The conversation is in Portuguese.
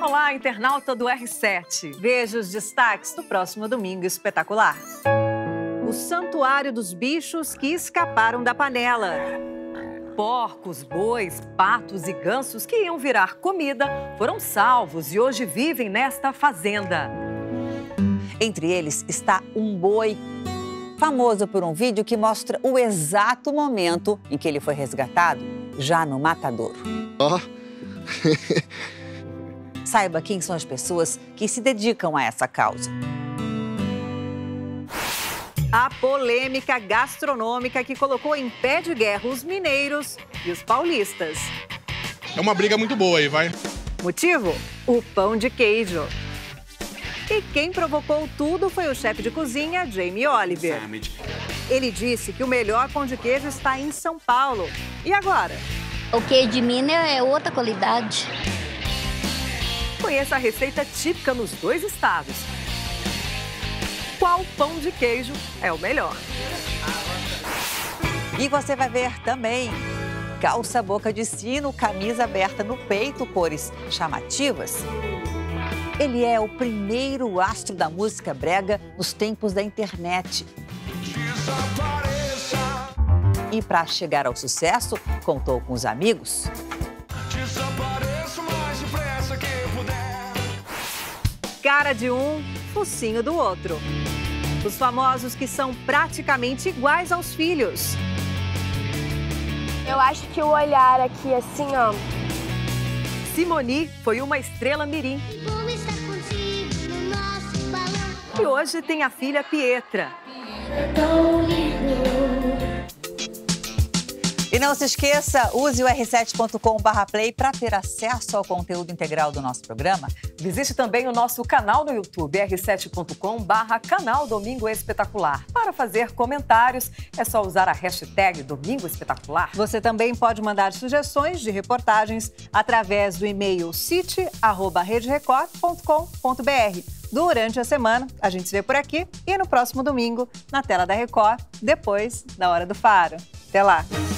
Olá, internauta do R7. Veja os destaques do próximo Domingo Espetacular. O Santuário dos Bichos que Escaparam da Panela. Porcos, bois, patos e gansos que iam virar comida foram salvos e hoje vivem nesta fazenda. Entre eles está um boi, famoso por um vídeo que mostra o exato momento em que ele foi resgatado, já no matadouro. Saiba quem são as pessoas que se dedicam a essa causa. A polêmica gastronômica que colocou em pé de guerra os mineiros e os paulistas. É uma briga muito boa aí, vai. Motivo? O pão de queijo. E quem provocou tudo foi o chefe de cozinha, Jamie Oliver. Ele disse que o melhor pão de queijo está em São Paulo. E agora? O queijo de Minas é outra qualidade. Conheça a receita típica nos dois estados. Qual pão de queijo é o melhor? E você vai ver também calça boca de sino, camisa aberta no peito, cores chamativas. Ele é o primeiro astro da música brega nos tempos da internet. E para chegar ao sucesso, contou com os amigos. Cara de um, focinho do outro. Os famosos que são praticamente iguais aos filhos. Eu acho que o olhar aqui, assim, ó. Simoni foi uma estrela mirim. E hoje tem a filha Pietra. E não se esqueça, use o r7.com/play para ter acesso ao conteúdo integral do nosso programa. Visite também o nosso canal no YouTube, r7.com/canal Domingo Espetacular. Para fazer comentários, é só usar a hashtag Domingo Espetacular. Você também pode mandar sugestões de reportagens através do e-mail city@rederecord.com.br. Durante a semana, a gente se vê por aqui e no próximo domingo, na tela da Record, depois da Hora do Faro. Até lá!